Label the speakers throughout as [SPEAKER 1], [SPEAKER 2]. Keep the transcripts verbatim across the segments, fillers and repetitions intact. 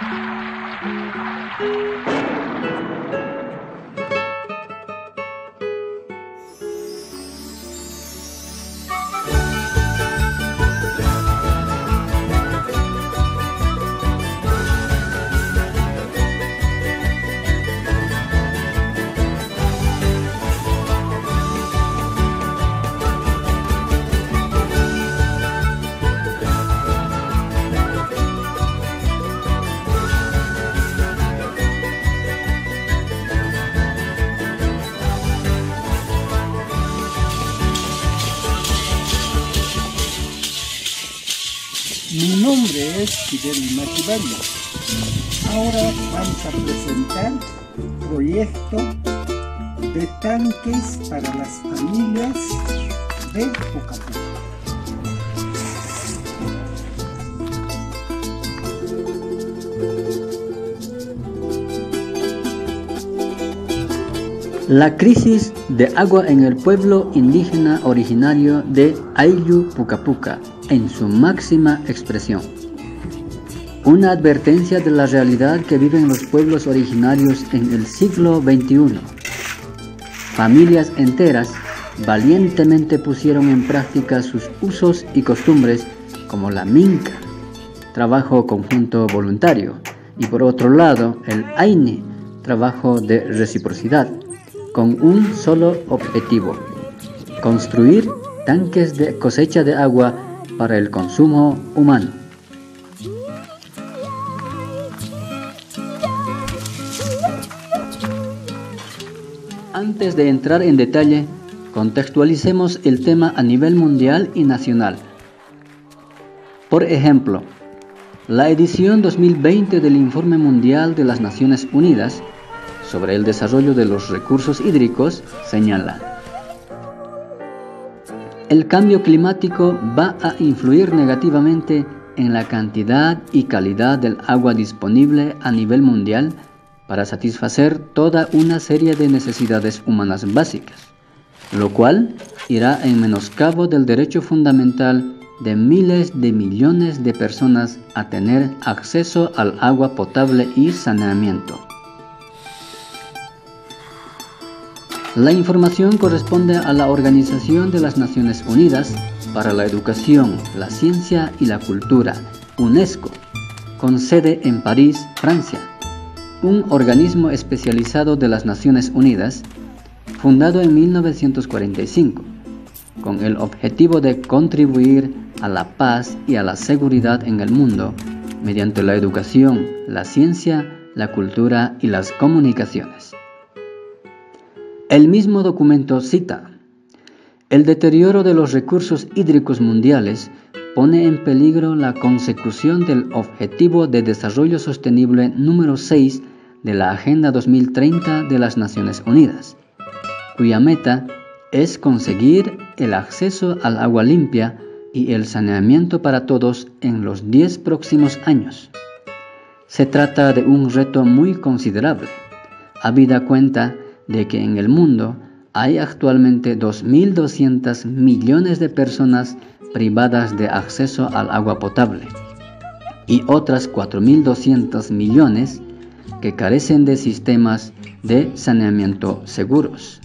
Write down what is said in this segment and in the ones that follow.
[SPEAKER 1] Mi nombre es Fidel Machivallo. Ahora vamos a presentar proyecto de tanques para las familias de Pucapú.
[SPEAKER 2] La crisis de agua en el pueblo indígena originario de Ayllu Pucapuca, en su máxima expresión. Una advertencia de la realidad que viven los pueblos originarios en el siglo veintiuno. Familias enteras valientemente pusieron en práctica sus usos y costumbres, como la minca, trabajo conjunto voluntario, y por otro lado el aine, trabajo de reciprocidad, con un solo objetivo: construir tanques de cosecha de agua para el consumo humano. Antes de entrar en detalle, contextualicemos el tema a nivel mundial y nacional. Por ejemplo, la edición dos mil veinte del Informe Mundial de las Naciones Unidas sobre el desarrollo de los recursos hídricos señala: el cambio climático va a influir negativamente en la cantidad y calidad del agua disponible a nivel mundial para satisfacer toda una serie de necesidades humanas básicas, lo cual irá en menoscabo del derecho fundamental de miles de millones de personas a tener acceso al agua potable y saneamiento. La información corresponde a la Organización de las Naciones Unidas para la Educación, la Ciencia y la Cultura, UNESCO, con sede en París, Francia, un organismo especializado de las Naciones Unidas, fundado en mil novecientos cuarenta y cinco, con el objetivo de contribuir a la paz y a la seguridad en el mundo mediante la educación, la ciencia, la cultura y las comunicaciones. El mismo documento cita: el deterioro de los recursos hídricos mundiales pone en peligro la consecución del Objetivo de Desarrollo Sostenible número seis de la Agenda dos mil treinta de las Naciones Unidas, cuya meta es conseguir el acceso al agua limpia y el saneamiento para todos en los diez próximos años. Se trata de un reto muy considerable, habida cuenta de que en el mundo hay actualmente dos mil doscientos millones de personas privadas de acceso al agua potable y otras cuatro mil doscientos millones que carecen de sistemas de saneamiento seguros.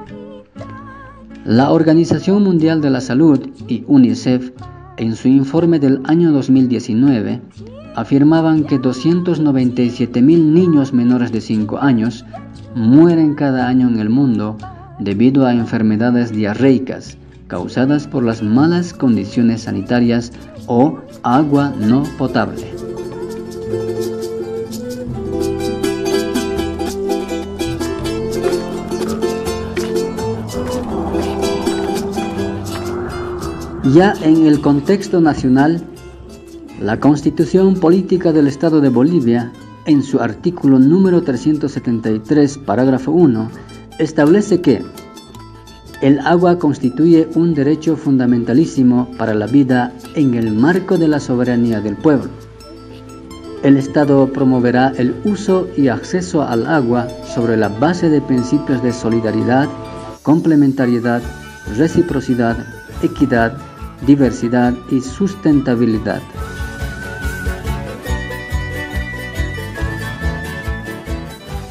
[SPEAKER 2] La Organización Mundial de la Salud y UNICEF, en su informe del año dos mil diecinueve, afirmaban que doscientos noventa y siete mil niños menores de cinco años mueren cada año en el mundo debido a enfermedades diarreicas causadas por las malas condiciones sanitarias o agua no potable. Ya en el contexto nacional, la Constitución Política del Estado de Bolivia, en su artículo número trescientos setenta y tres, parágrafo uno, establece que el agua constituye un derecho fundamentalísimo para la vida en el marco de la soberanía del pueblo. El Estado promoverá el uso y acceso al agua sobre la base de principios de solidaridad, complementariedad, reciprocidad, equidad, diversidad y sustentabilidad.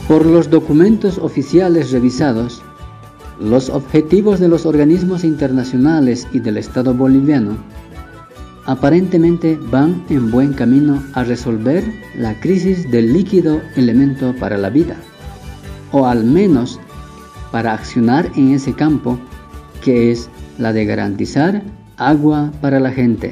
[SPEAKER 2] Por los documentos oficiales revisados, los objetivos de los organismos internacionales y del Estado boliviano aparentemente van en buen camino a resolver la crisis del líquido elemento para la vida, o al menos para accionar en ese campo que es la de garantizar agua para la gente.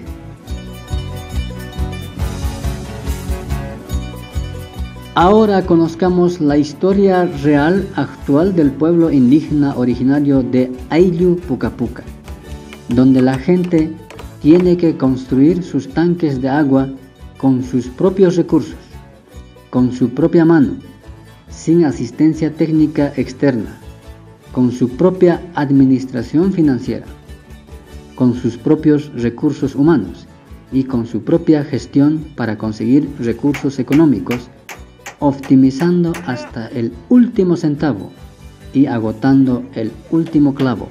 [SPEAKER 2] Ahora conozcamos la historia real actual del pueblo indígena originario de Ayllu Pucapuca, donde la gente tiene que construir sus tanques de agua con sus propios recursos, con su propia mano, sin asistencia técnica externa, con su propia administración financiera, con sus propios recursos humanos y con su propia gestión para conseguir recursos económicos, optimizando hasta el último centavo y agotando el último clavo.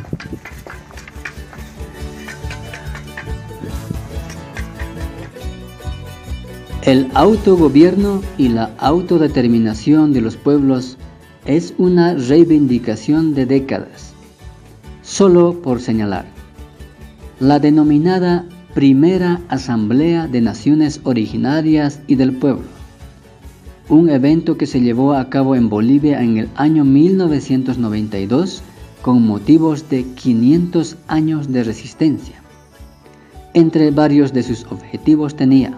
[SPEAKER 2] El autogobierno y la autodeterminación de los pueblos es una reivindicación de décadas. Solo por señalar, la denominada Primera Asamblea de Naciones Originarias y del Pueblo, un evento que se llevó a cabo en Bolivia en el año mil novecientos noventa y dos con motivos de quinientos años de resistencia. Entre varios de sus objetivos tenía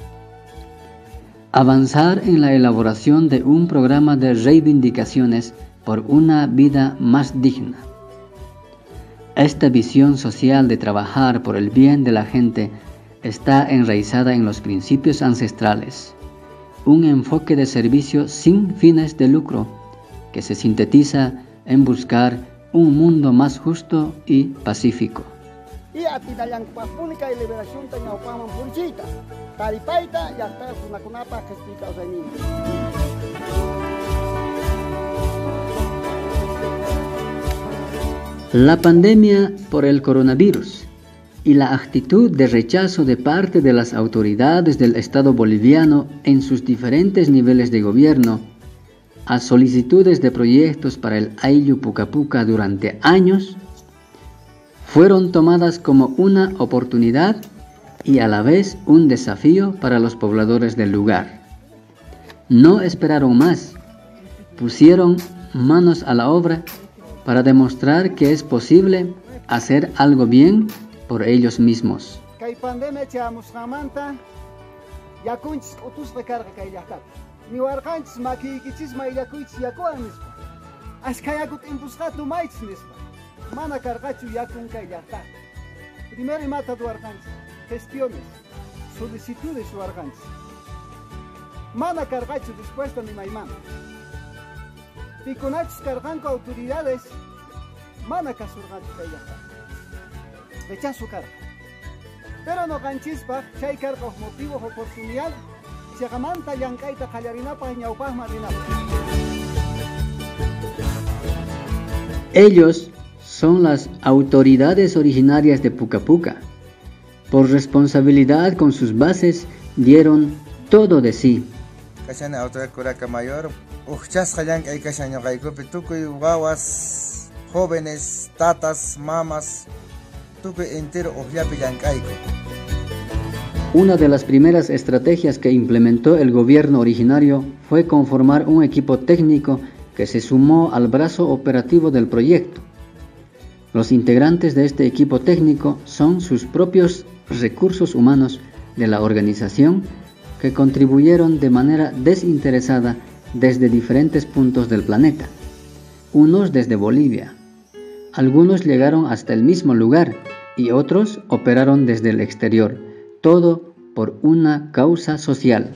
[SPEAKER 2] avanzar en la elaboración de un programa de reivindicaciones por una vida más digna. Esta visión social de trabajar por el bien de la gente está enraizada en los principios ancestrales, un enfoque de servicio sin fines de lucro que se sintetiza en buscar un mundo más justo y pacífico. La pandemia por el coronavirus y la actitud de rechazo de parte de las autoridades del Estado boliviano en sus diferentes niveles de gobierno a solicitudes de proyectos para el Ayllu Pucapuca durante años fueron tomadas como una oportunidad y a la vez un desafío para los pobladores del lugar. No esperaron más, pusieron manos a la obra para demostrar que es posible hacer algo bien por ellos mismos.
[SPEAKER 3] Gestiones, solicitudes o argantes. Mana cargacho dispuesto ni maimán. Piconachos carganco autoridades, mana casurgacho callata. Rechazo carga. Pero no ganchispa, chay carga motivos oportunidad, se agamanta yancaita callarinapa y ñaupaj marinapa.
[SPEAKER 2] Ellos son las autoridades originarias de Pucapuca. Por responsabilidad con sus bases, dieron todo de sí.
[SPEAKER 4] Jóvenes, tatas, mamas, entero.
[SPEAKER 2] Una de las primeras estrategias que implementó el gobierno originario fue conformar un equipo técnico que se sumó al brazo operativo del proyecto. Los integrantes de este equipo técnico son sus propios recursos humanos de la organización que contribuyeron de manera desinteresada desde diferentes puntos del planeta, unos desde Bolivia, algunos llegaron hasta el mismo lugar y otros operaron desde el exterior, todo por una causa social.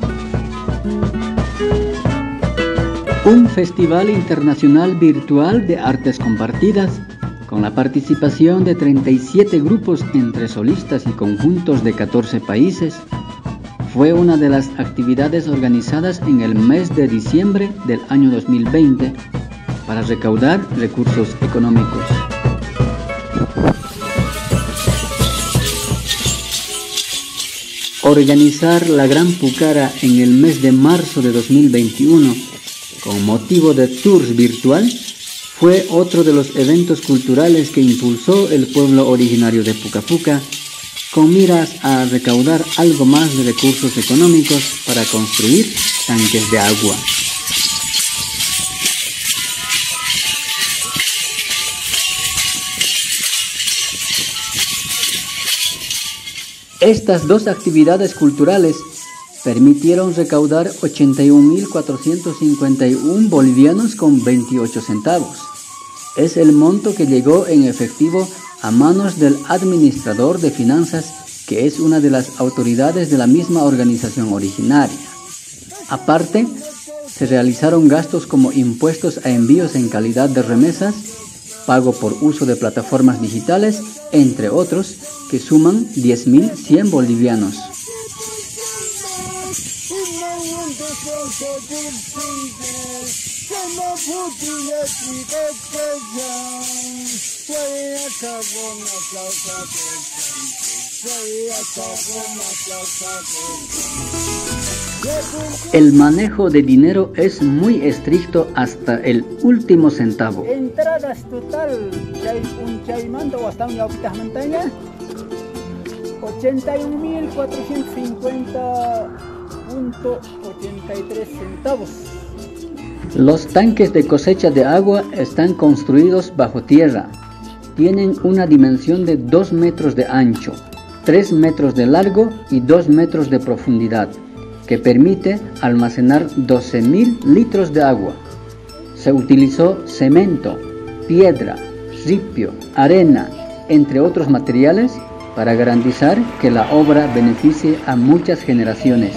[SPEAKER 2] Un festival internacional virtual de artes compartidas con la participación de treinta y siete grupos entre solistas y conjuntos de catorce países, fue una de las actividades organizadas en el mes de diciembre del año dos mil veinte para recaudar recursos económicos. Organizar la Gran Pucara en el mes de marzo de dos mil veintiuno con motivo de tours virtual, fue otro de los eventos culturales que impulsó el pueblo originario de Puca Puca, con miras a recaudar algo más de recursos económicos para construir tanques de agua. Estas dos actividades culturales permitieron recaudar ochenta y un mil cuatrocientos cincuenta y uno bolivianos con veintiocho centavos. Es el monto que llegó en efectivo a manos del administrador de finanzas, que es una de las autoridades de la misma organización originaria. Aparte, se realizaron gastos como impuestos a envíos en calidad de remesas, pago por uso de plataformas digitales, entre otros, que suman diez mil cien bolivianos. El manejo de dinero es muy estricto hasta el último centavo.
[SPEAKER 3] Entradas total, un chaimando hasta una montaña, ochenta y un mil cuatrocientos cincuenta punto ochenta y tres centavos.
[SPEAKER 2] Los tanques de cosecha de agua están construidos bajo tierra. Tienen una dimensión de dos metros de ancho, tres metros de largo y dos metros de profundidad, que permite almacenar doce mil litros de agua. Se utilizó cemento, piedra, ripio, arena, entre otros materiales, para garantizar que la obra beneficie a muchas generaciones.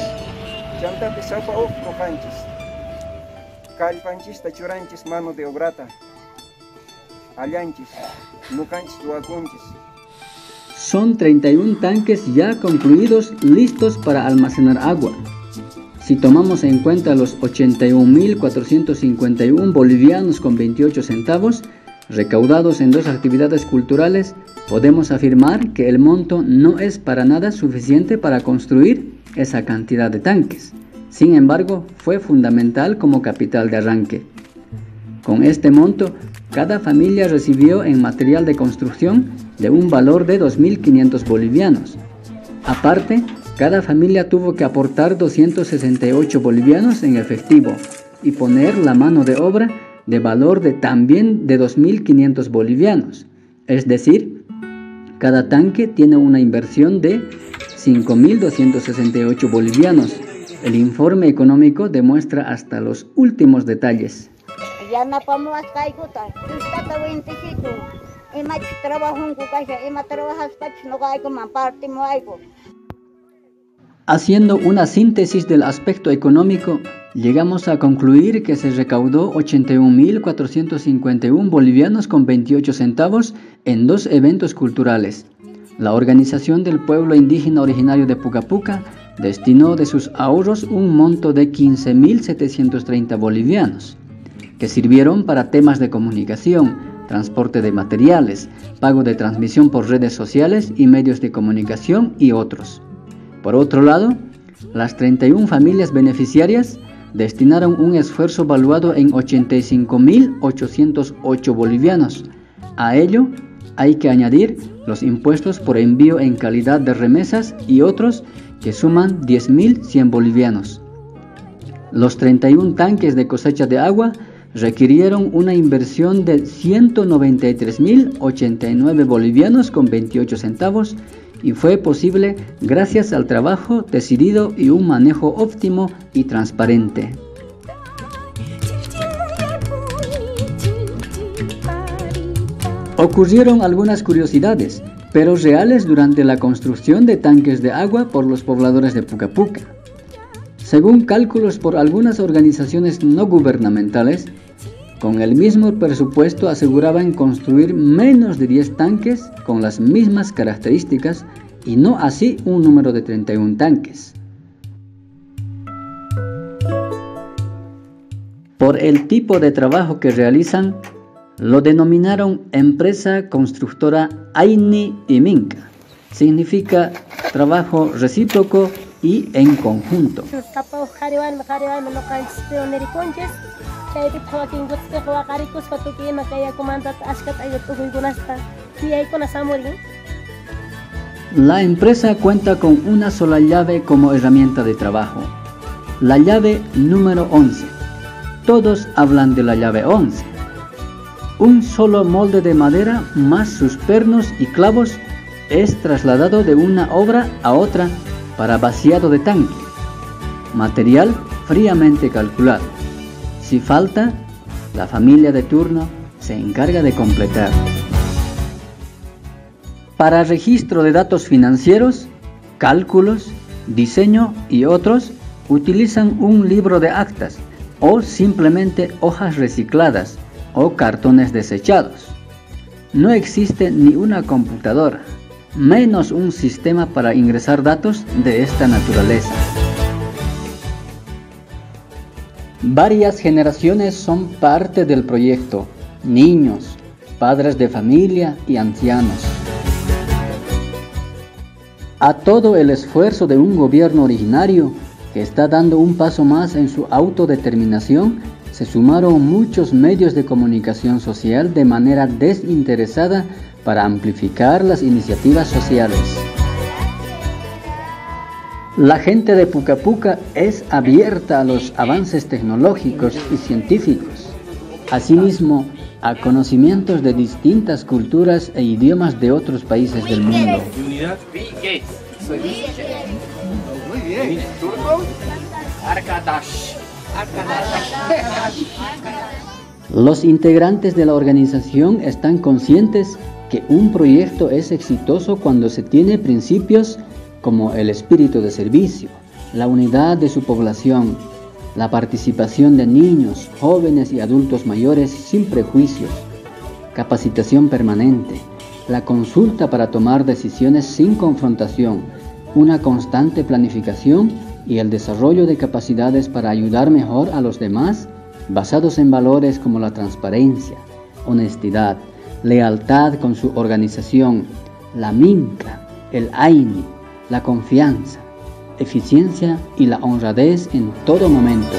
[SPEAKER 4] Mano de obrata, allanchis, nucanchis, huacunchis.
[SPEAKER 2] Son treinta y un tanques ya concluidos, listos para almacenar agua. Si tomamos en cuenta los ochenta y un mil cuatrocientos cincuenta y uno bolivianos con veintiocho centavos, recaudados en dos actividades culturales, podemos afirmar que el monto no es para nada suficiente para construir esa cantidad de tanques. Sin embargo, fue fundamental como capital de arranque. Con este monto, cada familia recibió en material de construcción de un valor de dos mil quinientos bolivianos. Aparte, cada familia tuvo que aportar doscientos sesenta y ocho bolivianos en efectivo y poner la mano de obra de valor de también de dos mil quinientos bolivianos. Es decir, cada tanque tiene una inversión de cinco mil doscientos sesenta y ocho bolivianos. El informe económico demuestra hasta los últimos detalles. Haciendo una síntesis del aspecto económico, llegamos a concluir que se recaudó ochenta y un mil cuatrocientos cincuenta y uno bolivianos con veintiocho centavos en dos eventos culturales. La Organización del Pueblo Indígena Originario de Puca Puca destinó de sus ahorros un monto de quince mil setecientos treinta bolivianos, que sirvieron para temas de comunicación, transporte de materiales, pago de transmisión por redes sociales y medios de comunicación y otros. Por otro lado, las treinta y una familias beneficiarias destinaron un esfuerzo valuado en ochenta y cinco mil ochocientos ocho bolivianos. A ello hay que añadir los impuestos por envío en calidad de remesas y otros que suman diez mil cien bolivianos. Los treinta y un tanques de cosecha de agua requirieron una inversión de ciento noventa y tres mil ochenta y nueve bolivianos con veintiocho centavos y fue posible gracias al trabajo decidido y un manejo óptimo y transparente. Ocurrieron algunas curiosidades, pero reales durante la construcción de tanques de agua por los pobladores de Puca Puca. Según cálculos por algunas organizaciones no gubernamentales, con el mismo presupuesto aseguraban construir menos de diez tanques con las mismas características y no así un número de treinta y un tanques. Por el tipo de trabajo que realizan, lo denominaron Empresa Constructora Aini y Minca. Significa trabajo recíproco y en conjunto. La empresa cuenta con una sola llave como herramienta de trabajo, la llave número once. Todos hablan de la llave once. Un solo molde de madera más sus pernos y clavos es trasladado de una obra a otra para vaciado de tanque. Material fríamente calculado. Si falta, la familia de turno se encarga de completar. Para registro de datos financieros, cálculos, diseño y otros, utilizan un libro de actas o simplemente hojas recicladas o cartones desechados. No existe ni una computadora, menos un sistema para ingresar datos de esta naturaleza. Varias generaciones son parte del proyecto: niños, padres de familia y ancianos. A todo el esfuerzo de un gobierno originario que está dando un paso más en su autodeterminación, se sumaron muchos medios de comunicación social de manera desinteresada para amplificar las iniciativas sociales. La gente de Puca Puca es abierta a los avances tecnológicos y científicos, asimismo a conocimientos de distintas culturas e idiomas de otros países del mundo.
[SPEAKER 3] Muy bien.
[SPEAKER 2] Los integrantes de la organización están conscientes que un proyecto es exitoso cuando se tiene principios como el espíritu de servicio, la unidad de su población, la participación de niños, jóvenes y adultos mayores sin prejuicios, capacitación permanente, la consulta para tomar decisiones sin confrontación, una constante planificación y el desarrollo de capacidades para ayudar mejor a los demás, basados en valores como la transparencia, honestidad, lealtad con su organización, la minca, el aini, la confianza, eficiencia y la honradez en todo momento.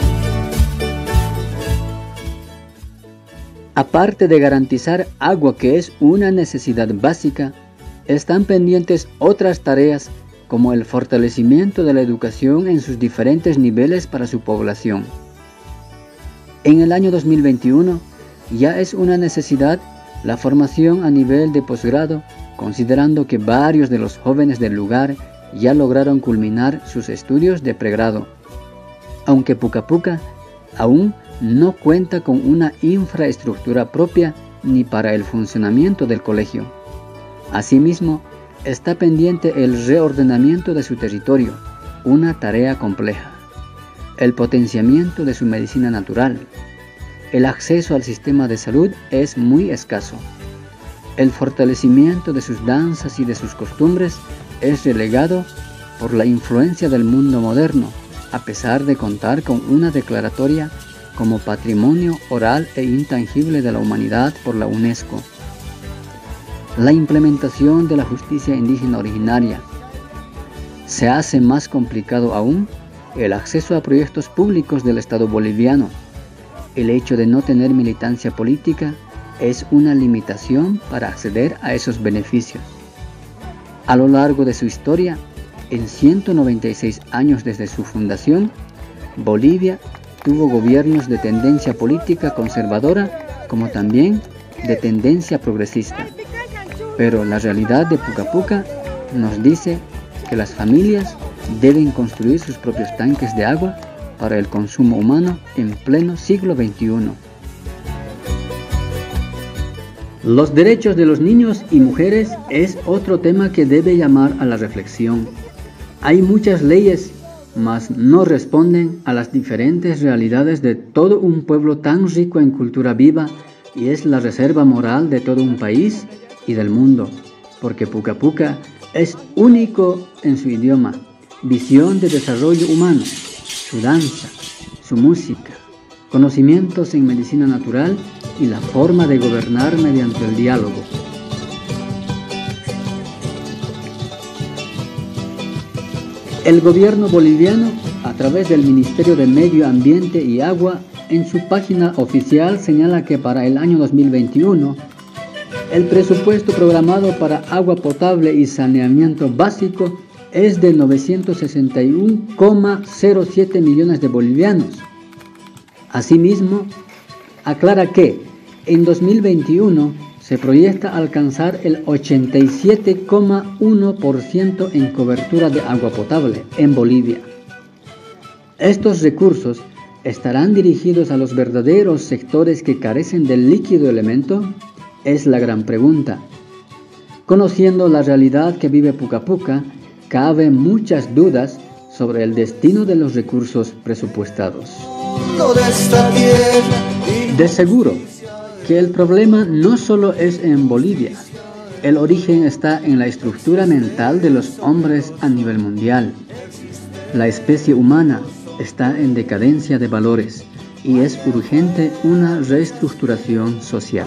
[SPEAKER 2] Aparte de garantizar agua, que es una necesidad básica, están pendientes otras tareas como el fortalecimiento de la educación en sus diferentes niveles para su población. En el año dos mil veintiuno ya es una necesidad la formación a nivel de posgrado, considerando que varios de los jóvenes del lugar ya lograron culminar sus estudios de pregrado, aunque Puca Puca aún no cuenta con una infraestructura propia ni para el funcionamiento del colegio. Asimismo, está pendiente el reordenamiento de su territorio, una tarea compleja, el potenciamiento de su medicina natural. El acceso al sistema de salud es muy escaso. El fortalecimiento de sus danzas y de sus costumbres es relegado por la influencia del mundo moderno, a pesar de contar con una declaratoria como Patrimonio Oral e Intangible de la Humanidad por la UNESCO. La implementación de la justicia indígena originaria. Se hace más complicado aún el acceso a proyectos públicos del Estado boliviano. El hecho de no tener militancia política es una limitación para acceder a esos beneficios. A lo largo de su historia, en ciento noventa y seis años desde su fundación, Bolivia tuvo gobiernos de tendencia política conservadora como también de tendencia progresista. Pero la realidad de Puca Puca nos dice que las familias deben construir sus propios tanques de agua para el consumo humano en pleno siglo veintiuno. Los derechos de los niños y mujeres es otro tema que debe llamar a la reflexión. Hay muchas leyes, mas no responden a las diferentes realidades de todo un pueblo tan rico en cultura viva y es la reserva moral de todo un país y del mundo, porque Puca Puca es único en su idioma, visión de desarrollo humano, su danza, su música, conocimientos en medicina natural y la forma de gobernar mediante el diálogo. El gobierno boliviano, a través del Ministerio de Medio Ambiente y Agua, en su página oficial señala que para el año dos mil veintiuno, el presupuesto programado para agua potable y saneamiento básico es de novecientos sesenta y uno coma cero siete millones de bolivianos. Asimismo, aclara que en dos mil veintiuno se proyecta alcanzar el ochenta y siete coma uno por ciento en cobertura de agua potable en Bolivia. Estos recursos estarán dirigidos a los verdaderos sectores que carecen del líquido elemento, es la gran pregunta. Conociendo la realidad que vive Puca Puca, cabe muchas dudas sobre el destino de los recursos presupuestados. De seguro que el problema no solo es en Bolivia, el origen está en la estructura mental de los hombres a nivel mundial. La especie humana está en decadencia de valores y es urgente una reestructuración social.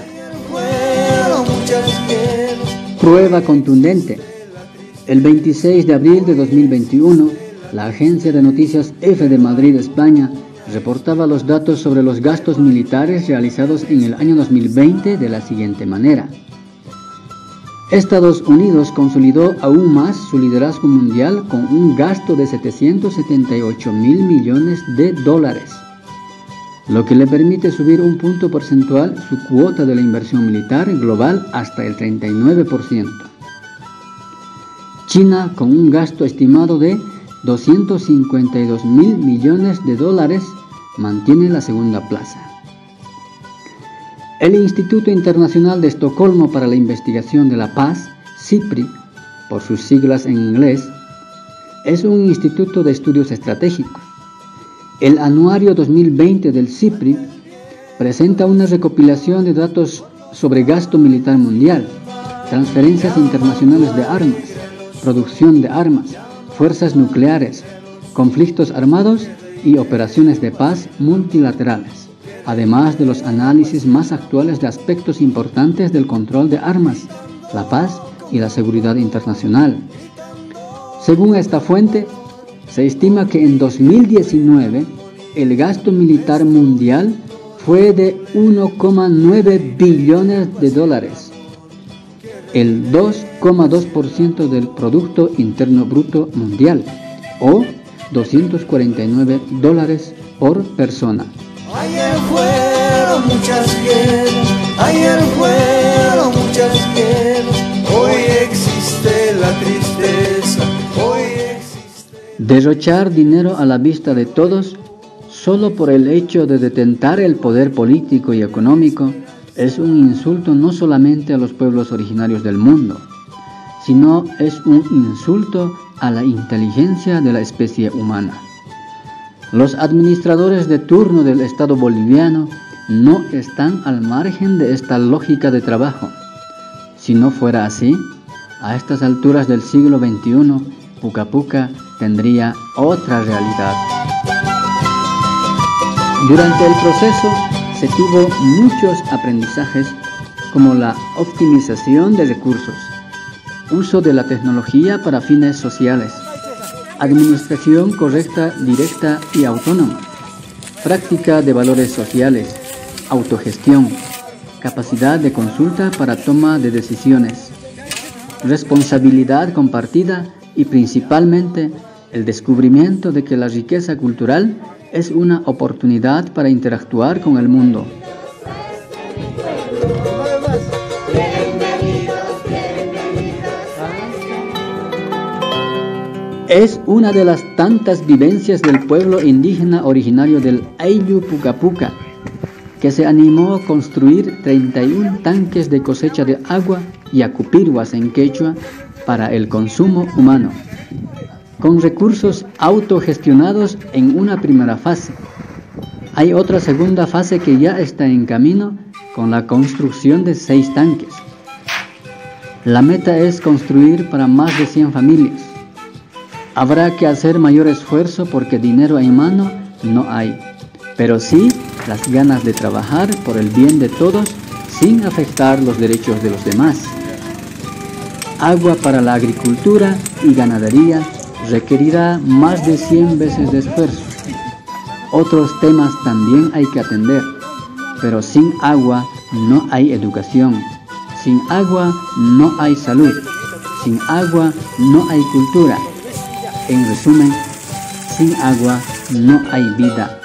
[SPEAKER 2] Prueba contundente. El veintiséis de abril de dos mil veintiuno, la agencia de noticias EFE de Madrid, España, reportaba los datos sobre los gastos militares realizados en el año dos mil veinte de la siguiente manera. Estados Unidos consolidó aún más su liderazgo mundial con un gasto de setecientos setenta y ocho mil millones de dólares, lo que le permite subir un punto porcentual su cuota de la inversión militar global hasta el treinta y nueve por ciento. China, con un gasto estimado de doscientos cincuenta y dos mil millones de dólares, mantiene la segunda plaza. El Instituto Internacional de Estocolmo para la Investigación de la Paz, CIPRI, por sus siglas en inglés, es un instituto de estudios estratégicos. El anuario dos mil veinte del CIPRI presenta una recopilación de datos sobre gasto militar mundial, transferencias internacionales de armas, producción de armas, fuerzas nucleares, conflictos armados y operaciones de paz multilaterales, además de los análisis más actuales de aspectos importantes del control de armas, la paz y la seguridad internacional. Según esta fuente, se estima que en dos mil diecinueve el gasto militar mundial fue de uno coma nueve billones de dólares, el dos coma dos por ciento del Producto Interno Bruto Mundial, o doscientos cuarenta y nueve dólares por persona.
[SPEAKER 5] Ayer fueron muchas guerras, ayer fueron muchas guerras, hoy existe la tristeza, hoy existe...
[SPEAKER 2] Derrochar dinero a la vista de todos, solo por el hecho de detentar el poder político y económico, es un insulto no solamente a los pueblos originarios del mundo, sino es un insulto a la inteligencia de la especie humana. Los administradores de turno del Estado boliviano no están al margen de esta lógica de trabajo. Si no fuera así, a estas alturas del siglo veintiuno, Puca Puca tendría otra realidad. Durante el proceso se tuvo muchos aprendizajes como la optimización de recursos, uso de la tecnología para fines sociales, administración correcta, directa y autónoma, práctica de valores sociales, autogestión, capacidad de consulta para toma de decisiones, responsabilidad compartida y principalmente el descubrimiento de que la riqueza cultural es una oportunidad para interactuar con el mundo. Es una de las tantas vivencias del pueblo indígena originario del Ayllu Puca Puca, que se animó a construir treinta y uno tanques de cosecha de agua y acupirhuas en quechua para el consumo humano, con recursos autogestionados en una primera fase. Hay otra segunda fase que ya está en camino con la construcción de seis tanques. La meta es construir para más de cien familias. Habrá que hacer mayor esfuerzo porque dinero en mano no hay, pero sí las ganas de trabajar por el bien de todos sin afectar los derechos de los demás. Agua para la agricultura y ganadería requerirá más de cien veces de esfuerzo. Otros temas también hay que atender, pero sin agua no hay educación, sin agua no hay salud, sin agua no hay cultura. En resumen, sin agua no hay vida.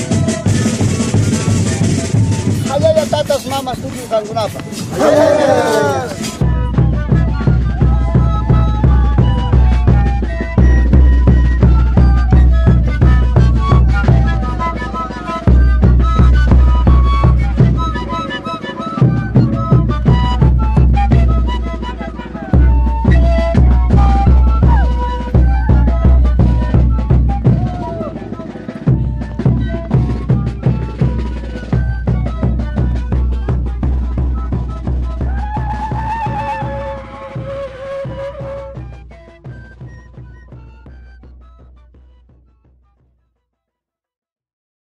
[SPEAKER 3] Mamas tuju kangunapa.